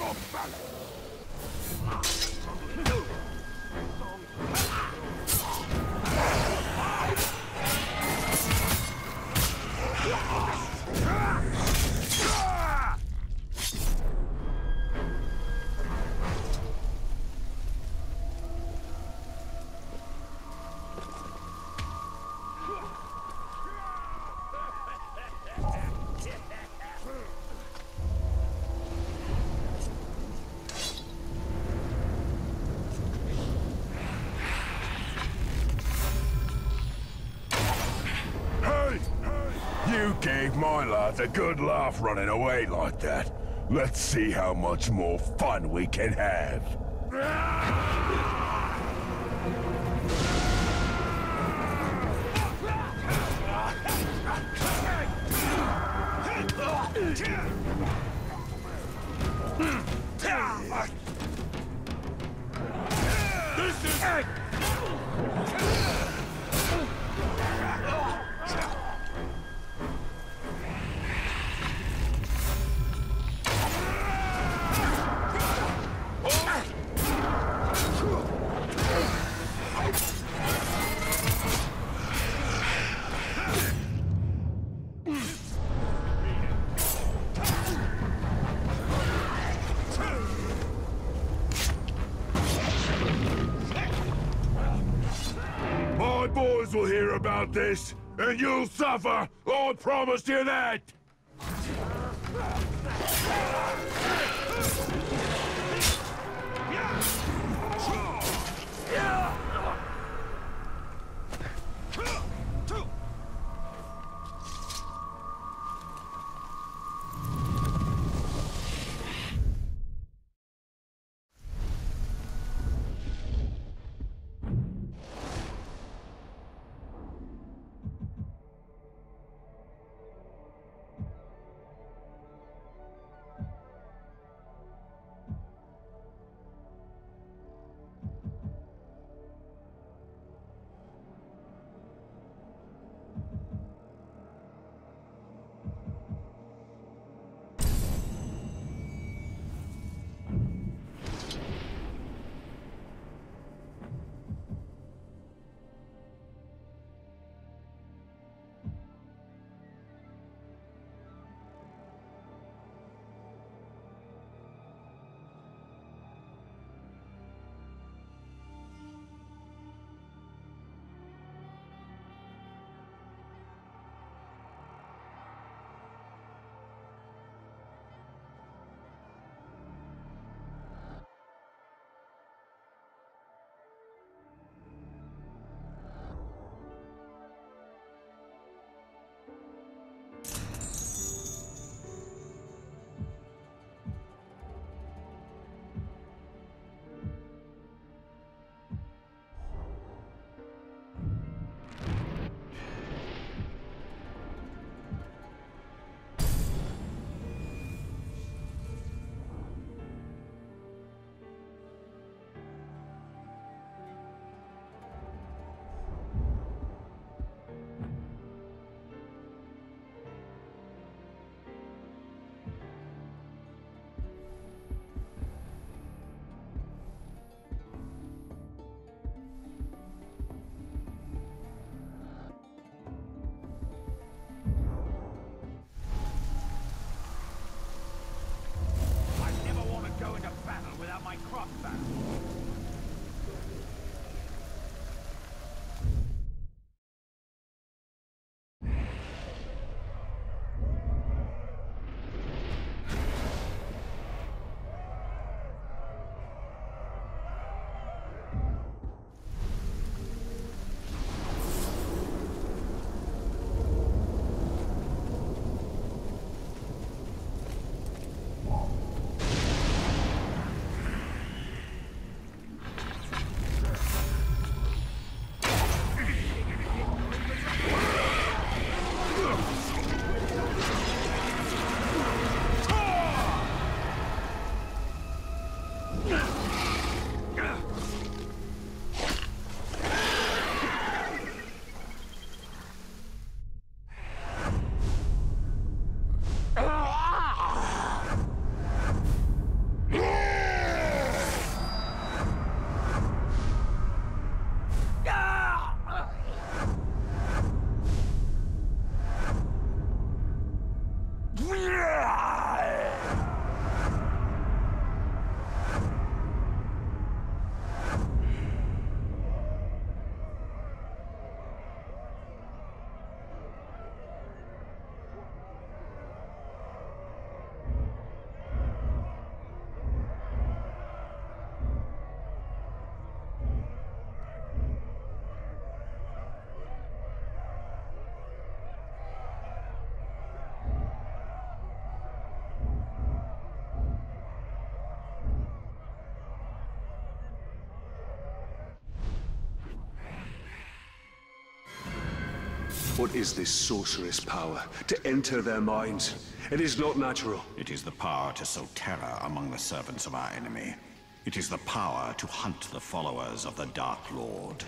You gave my lads a good laugh running away like that. Let's see how much more fun we can have. This is... My boys will hear about this, and you'll suffer! I promise you that! What is this sorceress power? To enter their minds? It is not natural. It is the power to sow terror among the servants of our enemy. It is the power to hunt the followers of the Dark Lord.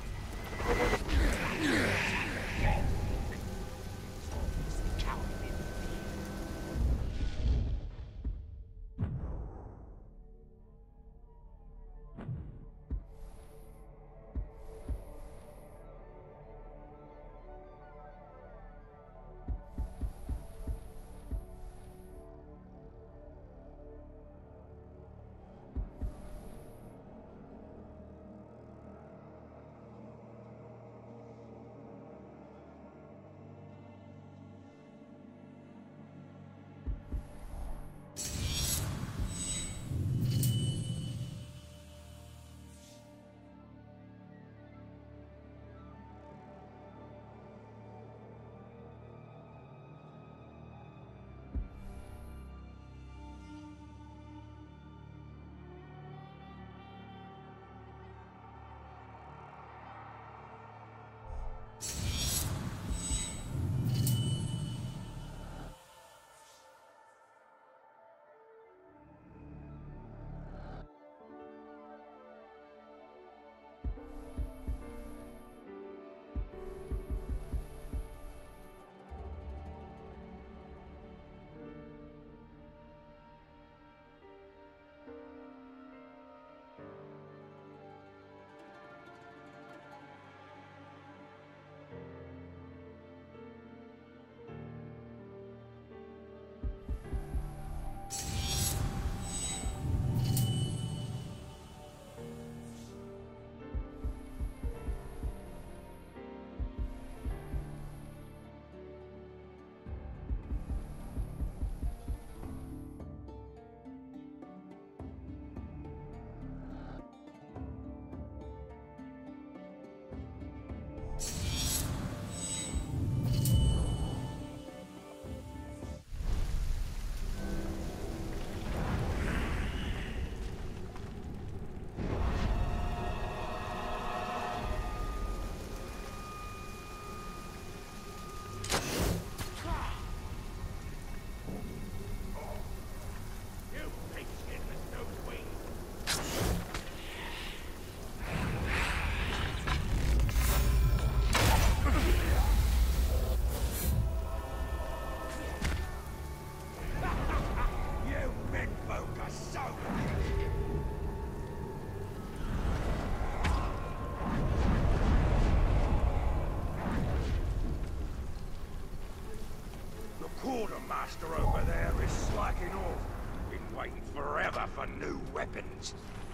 Quartermaster over there is slacking off. Been waiting forever for new weapons.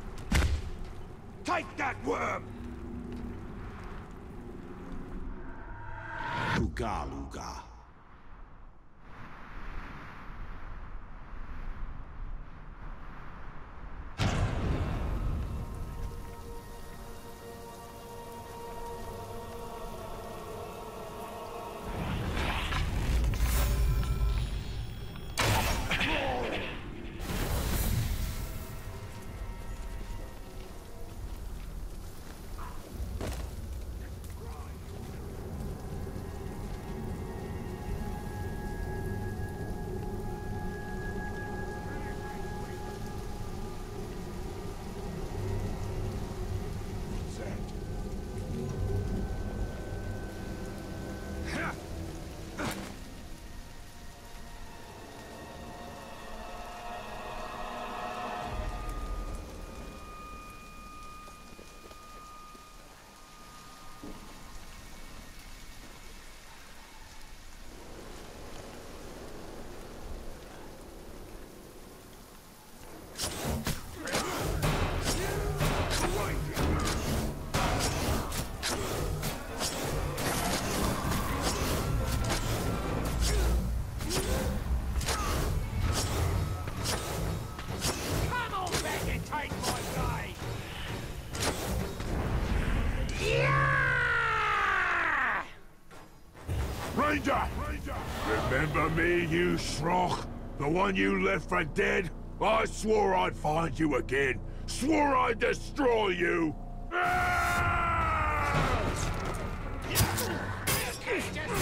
Take that worm! Luga Luga. Ranger! Remember me, you Shroch? The one you left for dead? I swore I'd find you again. Swore I'd destroy you! Ah!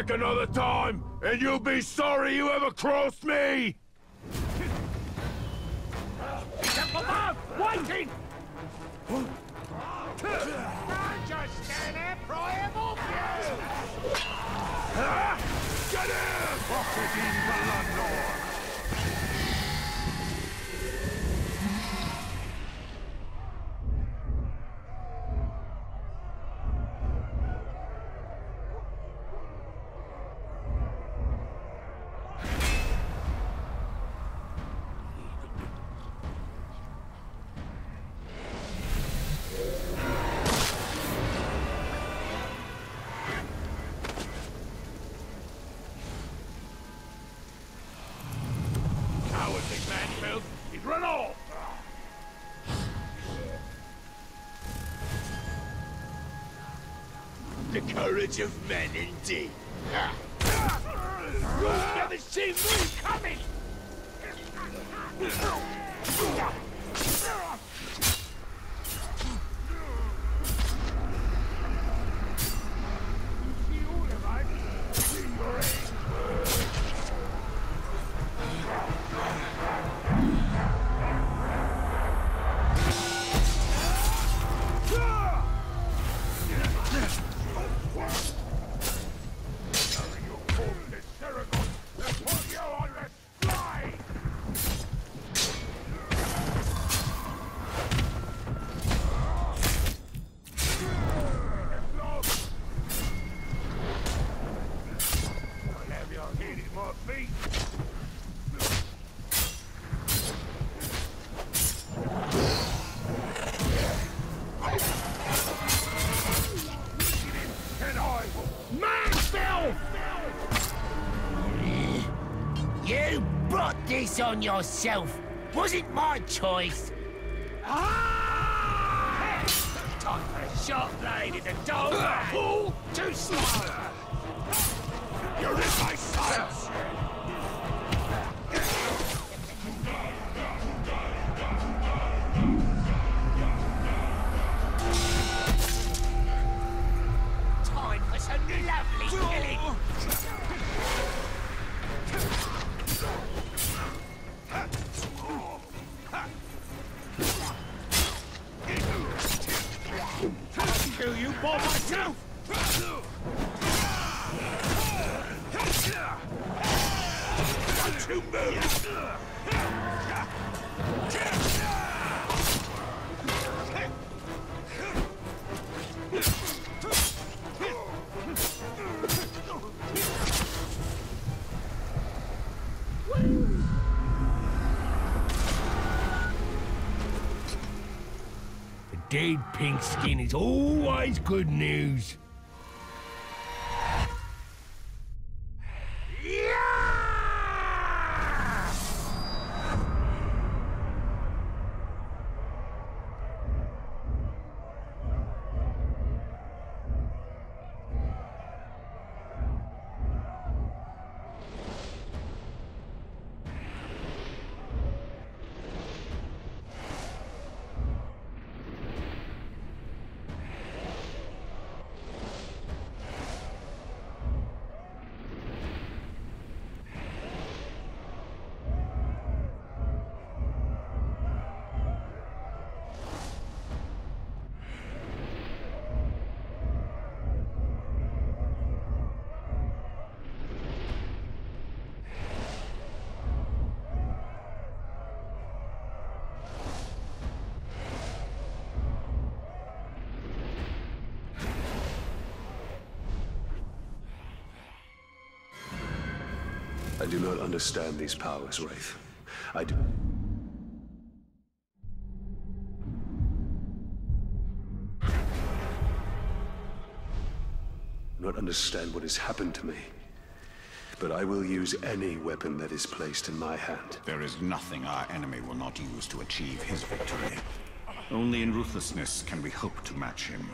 back another time, and you'll be sorry you ever crossed me! Gentlemen, waiting! Don't just stand there, pry him off you! Get him! Fucking Bloodlord! Run off! The courage of men, indeed. You'll never see me coming! You brought this on yourself. Wasn't my choice. Ah! Time for a sharp blade in the dull man. Fool! Too slow! You're in my sights! Time for some lovely killing. Kill you by myself! Don't you move! Dead pink skin is always good news. I do not understand these powers, Wraith. I do not understand what has happened to me. But I will use any weapon that is placed in my hand. There is nothing our enemy will not use to achieve his victory. Only in ruthlessness can we hope to match him.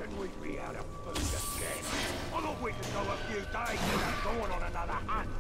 when we'd be out of food again. I thought we could go a few days without going on another hunt.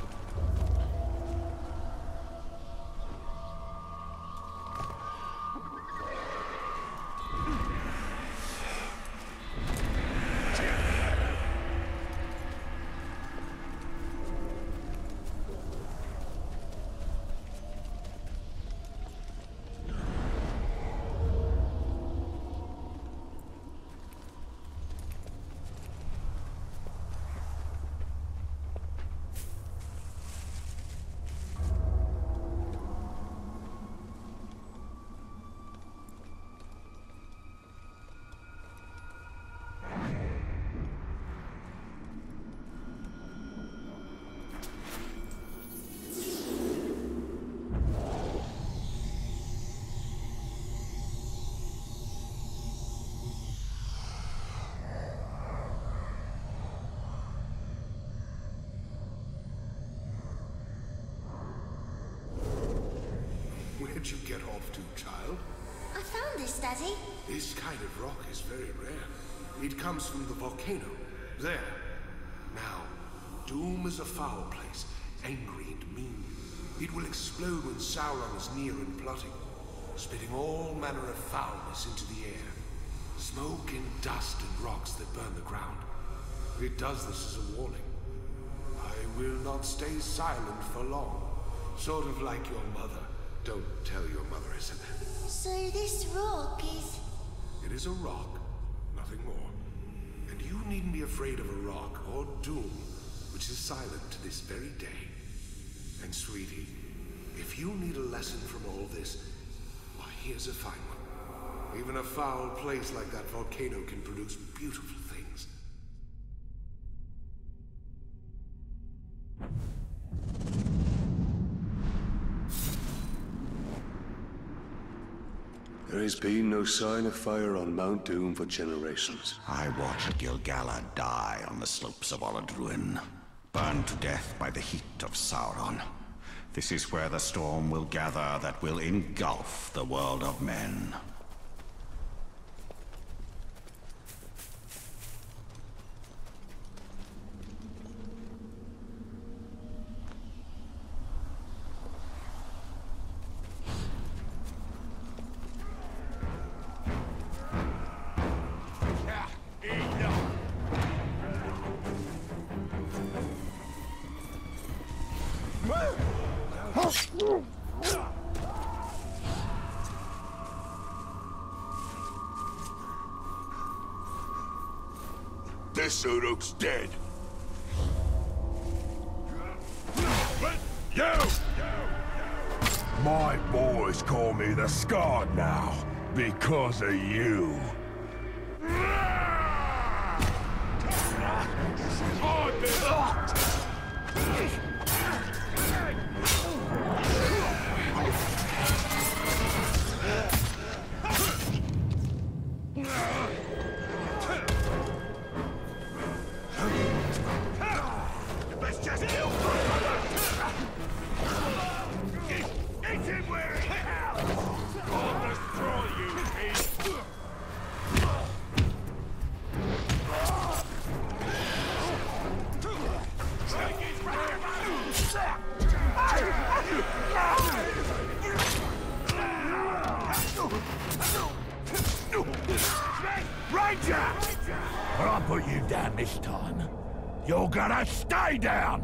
Where'd you get off to, child? I found this, Daddy. This kind of rock is very rare. It comes from the volcano. There. Now, Doom is a foul place, angry and mean. It will explode when Sauron is near and plotting, spitting all manner of foulness into the air. Smoke and dust and rocks that burn the ground. It does this as a warning. I will not stay silent for long. Sort of like your mother. Don't tell your mother I said that. So this rock is... It is a rock, nothing more. And you needn't be afraid of a rock or Doom, which is silent to this very day. And sweetie, if you need a lesson from all this, why, here's a fine one. Even a foul place like that volcano can produce beautiful things. There has been no sign of fire on Mount Doom for generations. I watched Gil-galad die on the slopes of Orodruin, burned to death by the heat of Sauron. This is where the storm will gather that will engulf the world of men. This Uruk's dead. You! My boys call me the Scarred now, because of you. Ranger! But I'll put you down this time. You're gonna stay down!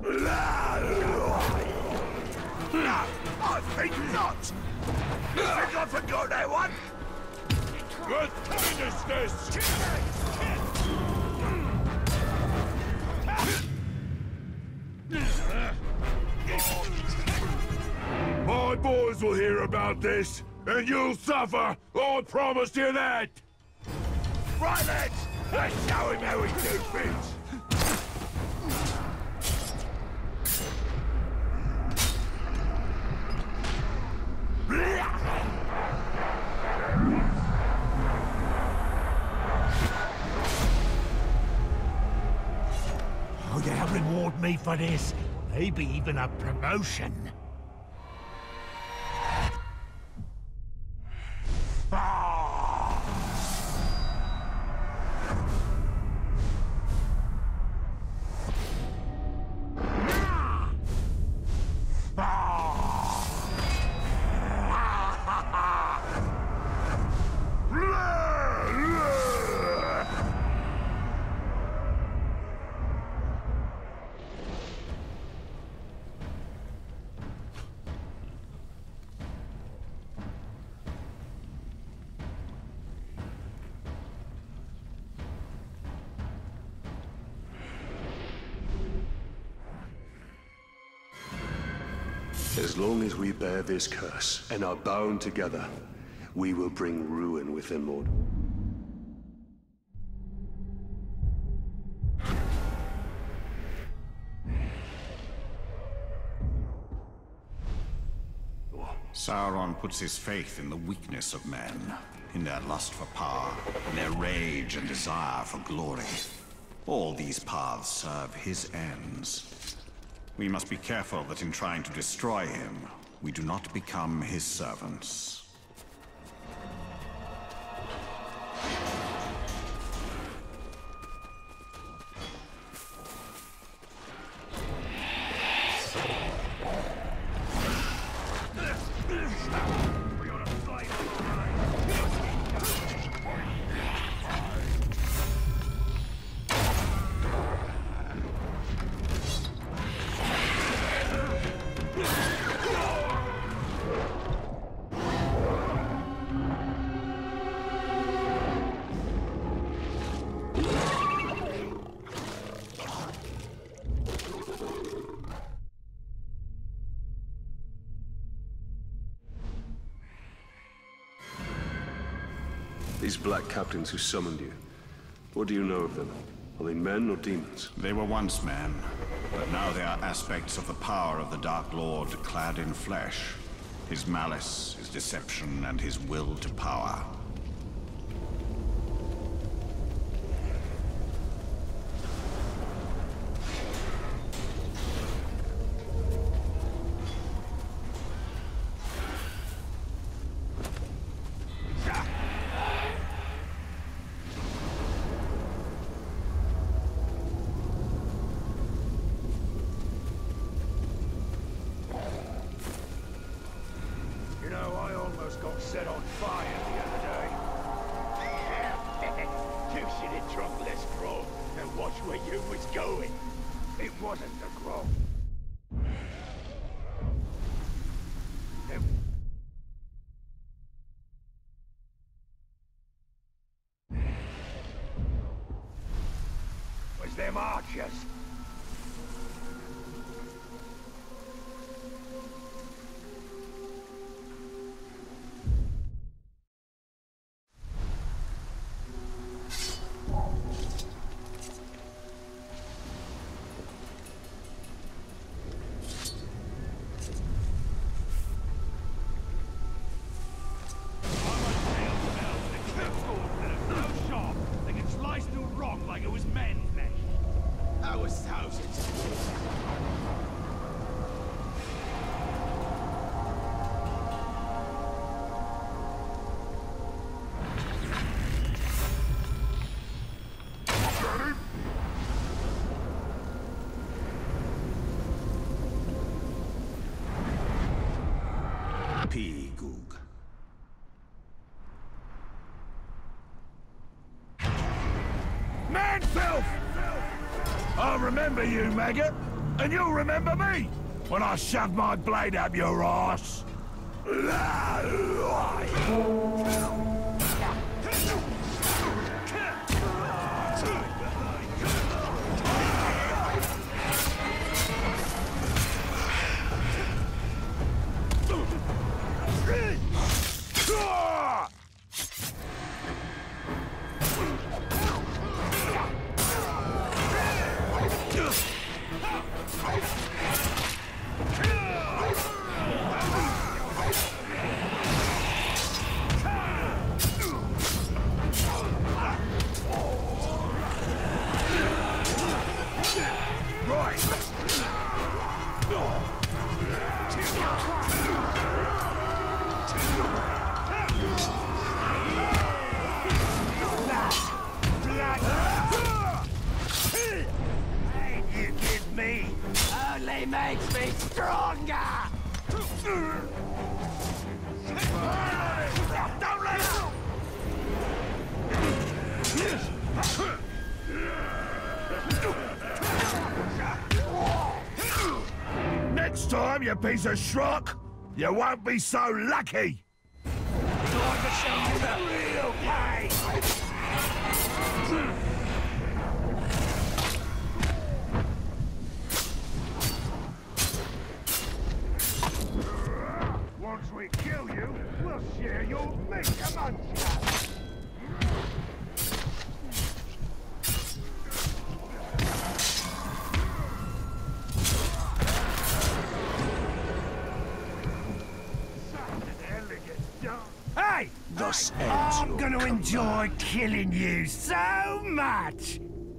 I think not! You think I forgot that one? Let's finish this! My boys will hear about this, and you'll suffer! I promise you that! Right, lads! Let's show him how we do things! Oh, they'll reward me for this. Maybe even a promotion. As long as we bear this curse and are bound together, we will bring ruin within Mordor. Sauron puts his faith in the weakness of men, in their lust for power, in their rage and desire for glory. All these paths serve his ends. We must be careful that in trying to destroy him, we do not become his servants. These black captains who summoned you, what do you know of them? Are they men or demons? They were once men, but now they are aspects of the power of the Dark Lord clad in flesh. His malice, his deception, and his will to power. Set on fire the other day. You should have drunk less grog and watch where you was going. It wasn't the grog. Was them archers. Goog. Man-filth! I remember you, maggot, and you'll remember me when I shove my blade up your arse. Makes me stronger! Don't let it! Next time, you piece of schrock, you won't be so lucky! Time to show you the real pain! share your meat, a muncher! Hey! Thus ends I'm your gonna comeback. enjoy killing you so much!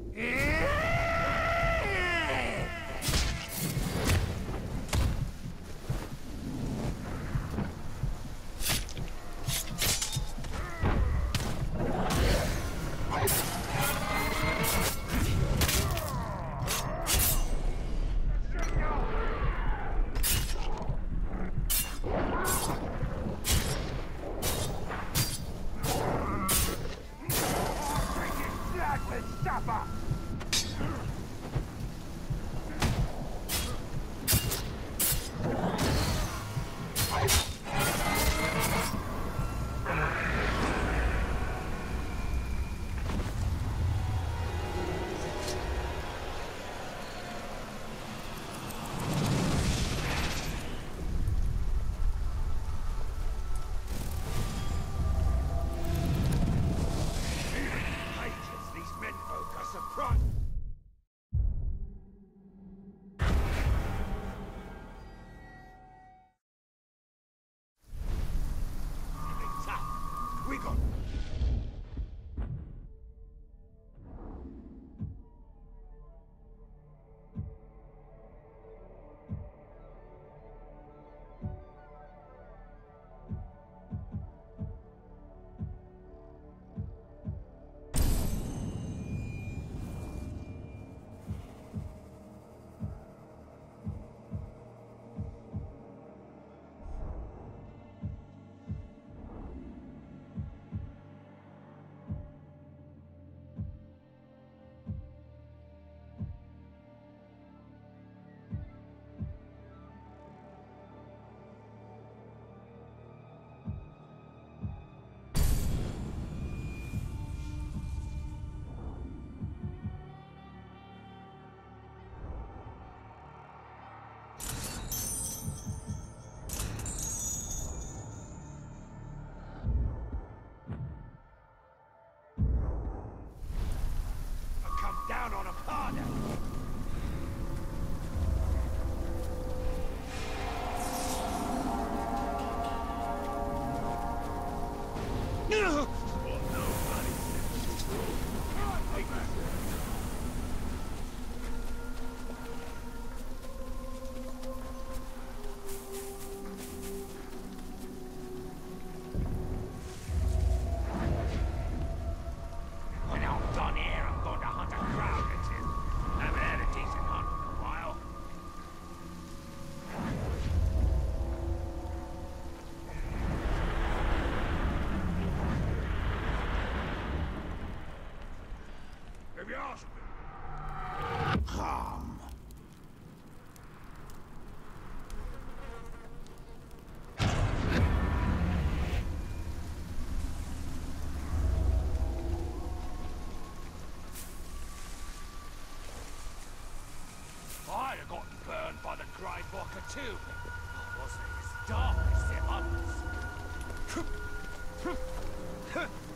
We got... down on a partner. When I'm done here, I'm going to hunt a crowd or two. Haven't had a decent hunt in a while. If you ask me. Calm. I'd have gotten burned by the Grey Walker too. I wasn't as dark as the others.